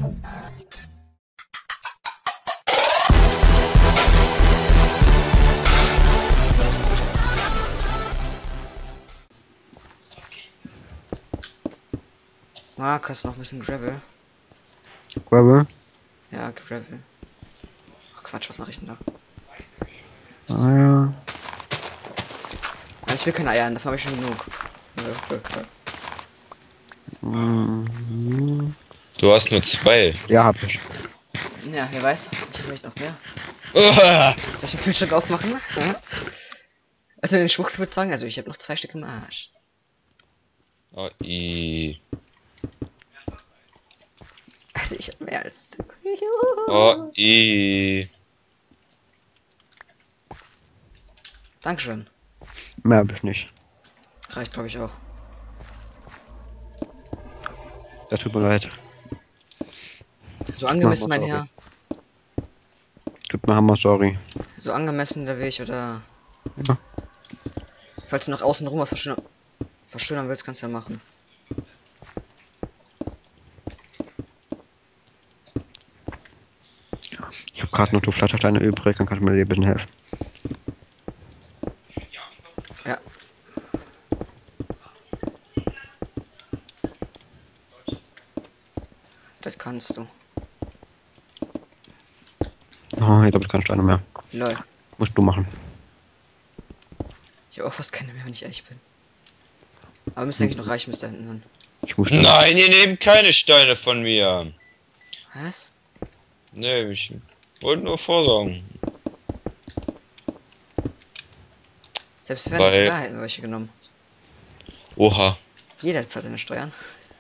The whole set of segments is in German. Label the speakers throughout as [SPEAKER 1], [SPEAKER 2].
[SPEAKER 1] Mark, hast du noch ein bisschen Gravel?
[SPEAKER 2] Gravel?
[SPEAKER 1] Ja, Gravel. Ach Quatsch, was mache ich denn da?
[SPEAKER 2] Ah ja.
[SPEAKER 1] Nein, ich will keine Eier, davon habe ich schon genug.
[SPEAKER 2] Mhm.
[SPEAKER 3] Du hast nur 2.
[SPEAKER 2] Ja, hab ich.
[SPEAKER 1] Ja, wer weiß, ich habe vielleicht noch mehr.
[SPEAKER 3] Uah!
[SPEAKER 1] Soll ich den Kühlschrank aufmachen? Ja? Also den Schwucht würde sagen, also ich habe noch 2 Stück im Arsch.
[SPEAKER 3] Oh, i.
[SPEAKER 1] Also ich habe mehr als...
[SPEAKER 3] Oh, i.
[SPEAKER 1] Dankeschön.
[SPEAKER 2] Mehr hab ich nicht.
[SPEAKER 1] Reicht glaube ich auch.
[SPEAKER 2] Das tut mir leid.
[SPEAKER 1] So angemessen,
[SPEAKER 2] Mach mal,
[SPEAKER 1] mein Herr.
[SPEAKER 2] Tut mir hammer sorry.
[SPEAKER 1] So angemessen der Weg, oder...
[SPEAKER 2] Ja.
[SPEAKER 1] Falls du nach außen rum was verschönern willst, kannst du ja machen.
[SPEAKER 2] Ich hab gerade noch so Flattersteine übrig, dann kannst du mir dir ein bisschen helfen.
[SPEAKER 1] Ja. Das kannst du.
[SPEAKER 2] Oh, jetzt hab ich keine Steine mehr.
[SPEAKER 1] Lol.
[SPEAKER 2] Musst du machen.
[SPEAKER 1] Ich habe auch fast keine mehr, wenn ich ehrlich bin. Aber müsste eigentlich noch reichen bis da hinten dann.
[SPEAKER 2] Ich muss
[SPEAKER 3] Nein, ihr nehmt keine Steine von mir.
[SPEAKER 1] Was?
[SPEAKER 3] Nee, ich wollte nur vorsorgen.
[SPEAKER 1] Selbst wenn,
[SPEAKER 3] Weil-
[SPEAKER 1] da hätten wir welche genommen.
[SPEAKER 3] Oha.
[SPEAKER 1] Jeder zahlt seine Steuern.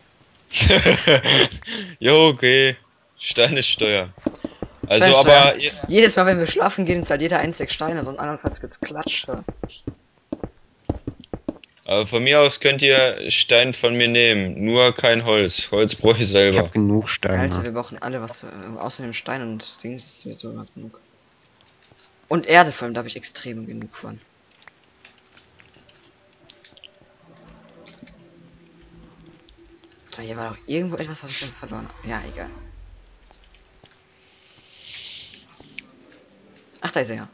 [SPEAKER 3] Jo, okay. Steine Steuer. Also,
[SPEAKER 1] Steinsteuer.
[SPEAKER 3] aber
[SPEAKER 1] Jedes Mal, wenn wir schlafen gehen, zahlt jeder 1,6 Steine, sonst andernfalls gibt's Klatsche.
[SPEAKER 3] aber von mir aus könnt ihr Stein von mir nehmen. Nur kein Holz. Holz brauche ich
[SPEAKER 2] Ich
[SPEAKER 3] selber.
[SPEAKER 2] hab genug Steine.
[SPEAKER 1] Alter, wir brauchen alle was, außer dem Stein und Dings ist mir so immer genug. Und Erde vor allem, da habe ich extrem genug von. So, hier war doch irgendwo etwas, was ich dann verloren habe. Ja, egal. Ach, da ist er ja.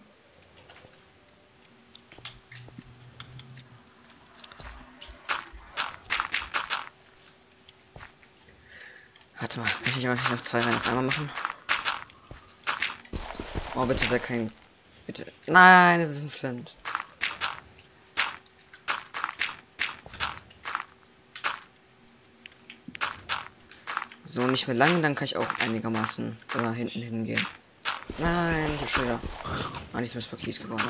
[SPEAKER 1] Warte mal, kann ich nicht noch 2 rein auf einmal machen? Oh, bitte sei kein... Bitte... Nein, es ist ein Flint. So, nicht mehr lange, dann kann ich auch einigermaßen da hinten hingehen. Nein, ich hab schon wieder... Ah, diesmal ist Kies geworden.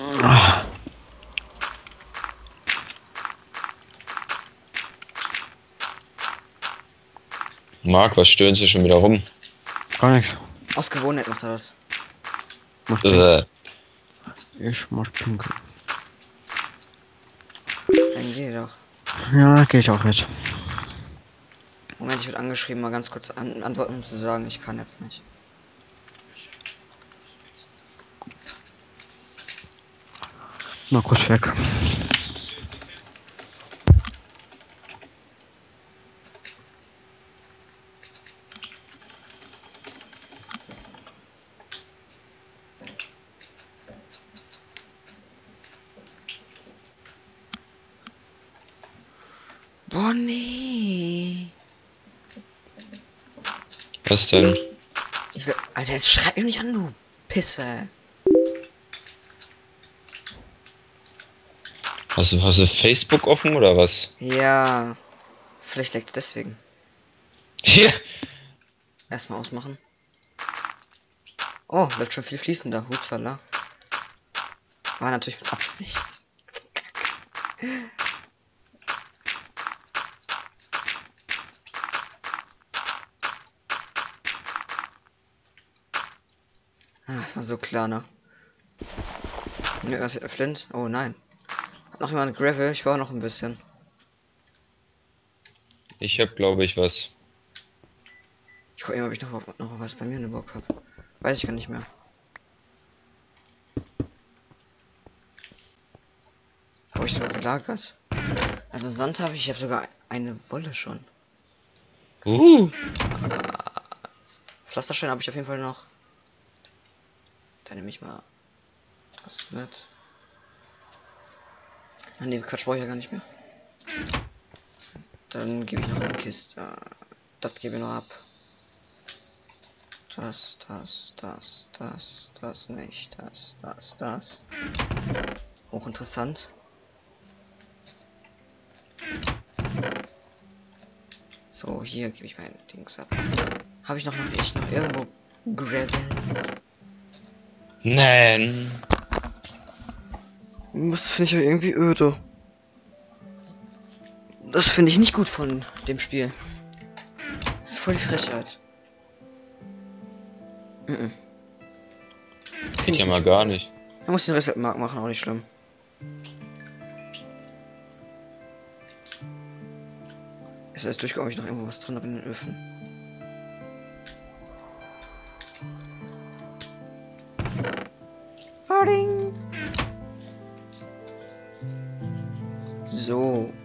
[SPEAKER 3] Marc, was stöhnst du schon wieder rum?
[SPEAKER 2] Gar nicht.
[SPEAKER 1] Aus Gewohnheit macht er das.
[SPEAKER 2] Ich muss pinkeln.
[SPEAKER 1] Dann geh doch.
[SPEAKER 2] Ja, geh ich auch mit.
[SPEAKER 1] Moment, ich werde angeschrieben, mal ganz kurz antworten, um zu sagen, ich kann jetzt nicht.
[SPEAKER 2] Mal kurz weg.
[SPEAKER 1] Boah, nee.
[SPEAKER 3] Was denn?
[SPEAKER 1] Ich so, Alter, jetzt schreib mich nicht an, du Pisse.
[SPEAKER 3] Hast du Facebook offen oder was?
[SPEAKER 1] Ja. Vielleicht leckt's deswegen.
[SPEAKER 3] Hier.
[SPEAKER 1] Erstmal ausmachen. Oh, läuft schon viel fließender. Hupsala. War natürlich mit Absicht. Ah, das war so klar, ne? Ne, was wird der Flint? Oh nein. Hat noch jemand Gravel? Ich brauche noch ein bisschen.
[SPEAKER 3] Ich hab, glaube ich, was.
[SPEAKER 1] Ich gucke eben, ob ich noch was bei mir in der Box habe. Weiß ich gar nicht mehr. Habe ich sogar gelagert? Also Sand habe ich habe sogar eine Wolle schon. Pflasterstein habe ich auf jeden Fall noch. Dann nehme ich mal das mit. Ah ne, Quatsch, brauche ich ja gar nicht mehr. Dann gebe ich noch eine Kiste. Das gebe ich noch ab. Das nicht. Das. Hochinteressant. So, hier gebe ich mein Dings ab. Habe ich noch irgendwo Gravel?
[SPEAKER 3] Nein.
[SPEAKER 1] Das finde ich ja irgendwie öde. Das finde ich nicht gut von dem Spiel. Das ist voll die Frechheit. Mhm.
[SPEAKER 3] Geht ja mal gar nicht.
[SPEAKER 1] Man muss den Reset-Mark machen, auch nicht schlimm. Ist alles durchgegangen, ob ich noch irgendwo was drin habe in den Öfen. Barding. So.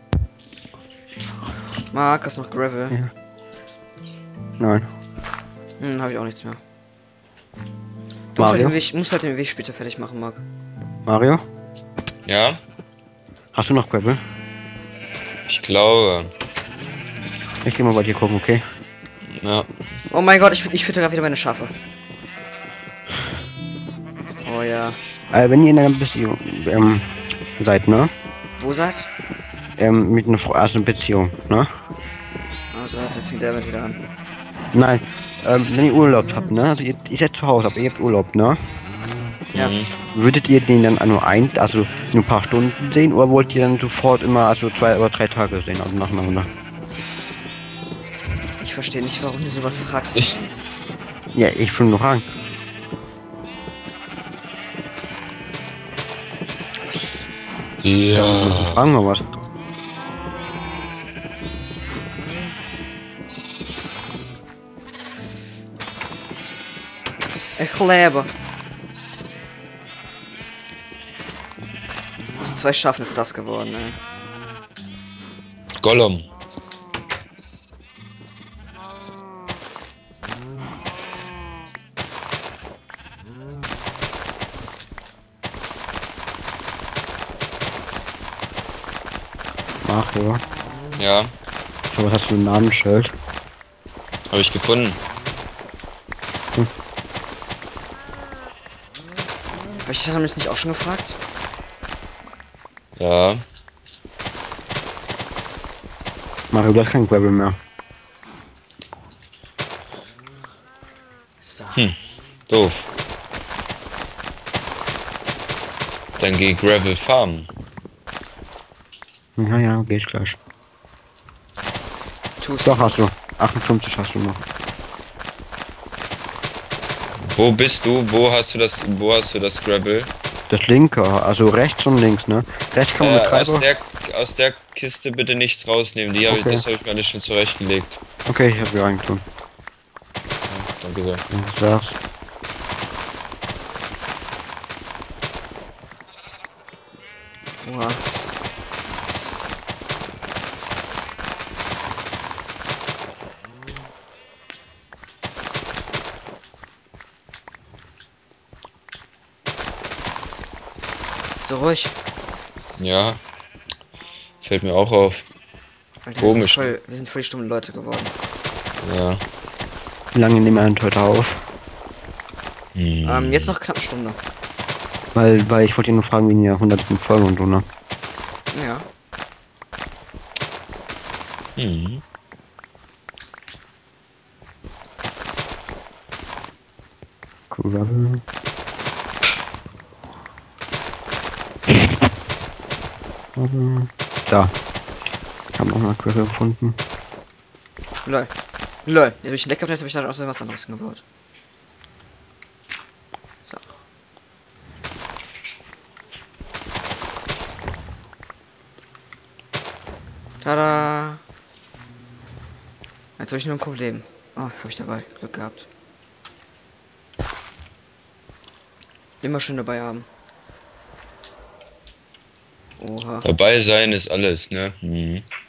[SPEAKER 1] Mark, hast noch Gravel?
[SPEAKER 2] Ja. Nein.
[SPEAKER 1] Habe ich auch nichts mehr.
[SPEAKER 2] Mario?
[SPEAKER 1] Muss halt den Weg später fertig machen, Mark.
[SPEAKER 2] Mario?
[SPEAKER 3] Ja?
[SPEAKER 2] Hast du noch Gravel?
[SPEAKER 3] Ich glaube.
[SPEAKER 2] Ich geh mal bei dir gucken, okay?
[SPEAKER 3] Ja.
[SPEAKER 1] Oh mein Gott, ich fütter gerade wieder meine Schafe. Oh ja.
[SPEAKER 2] Wenn ihr in einer Beziehung seid, ne?
[SPEAKER 1] Wo seid?
[SPEAKER 2] Mit einer ersten Beziehung, ne?
[SPEAKER 1] Also jetzt fängt der mit wieder an.
[SPEAKER 2] Nein, wenn ihr Urlaub habt, ne? Also ihr seid zu Hause, aber ihr habt Urlaub, ne?
[SPEAKER 1] Ja.
[SPEAKER 3] Mhm.
[SPEAKER 2] Würdet ihr den dann nur nur ein paar Stunden sehen oder wollt ihr dann sofort immer, also 2 oder 3 Tage sehen, also nacheinander?
[SPEAKER 1] Ich verstehe nicht, warum du sowas fragst.
[SPEAKER 2] Ja, ich will nur fragen.
[SPEAKER 3] Ja.
[SPEAKER 2] Fragen wir was.
[SPEAKER 1] Ich lebe. Aus 2 Schafen ist das geworden, ey.
[SPEAKER 3] Gollum.
[SPEAKER 2] Mario.
[SPEAKER 3] Ja.
[SPEAKER 2] So, was hast du ein Namensschild?
[SPEAKER 3] Habe ich gefunden.
[SPEAKER 1] Hab ich das nämlich nicht auch schon gefragt?
[SPEAKER 3] Ja.
[SPEAKER 2] Mario, du hast kein Gravel mehr.
[SPEAKER 1] So.
[SPEAKER 3] Doof. Dann geh Gravel farmen.
[SPEAKER 2] Ja, geh ich gleich.
[SPEAKER 1] Tust
[SPEAKER 2] Doch, hast du. 58 hast du noch.
[SPEAKER 3] Wo bist du? Wo hast du das Gravel?
[SPEAKER 2] Das linke, also rechts und links, ne? Rechts kann man mit Treiber...
[SPEAKER 3] Aus der Kiste bitte nichts rausnehmen.
[SPEAKER 2] Okay.
[SPEAKER 3] Das habe ich mir alles schon zurechtgelegt.
[SPEAKER 2] Okay, ich hab hier reingetun.
[SPEAKER 3] Ja, danke sehr.
[SPEAKER 2] Wenn du sagst.
[SPEAKER 1] Oha. So ruhig.
[SPEAKER 3] Ja. Fällt mir auch auf.
[SPEAKER 1] Alter,
[SPEAKER 3] Komisch.
[SPEAKER 1] wir sind voll die stummen Leute geworden.
[SPEAKER 3] Ja.
[SPEAKER 2] Wie lange nehmen wir heute auf?
[SPEAKER 3] Hm.
[SPEAKER 1] Jetzt noch knapp eine Stunde.
[SPEAKER 2] Weil ich wollte ihn nur fragen, wegen der 100. Folge und so, ne?
[SPEAKER 1] Ja.
[SPEAKER 3] Hm.
[SPEAKER 2] Gravel. Da. Ich habe noch mal Gravel gefunden.
[SPEAKER 1] Lol. Lol. Jetzt durch den Lecker habe ich da auch was anderes gebaut. So. Tada! Jetzt habe ich nur ein Problem. Oh, habe ich dabei. Glück gehabt. Immer schön dabei haben. Oha.
[SPEAKER 3] Dabei sein ist alles, ne? Hm.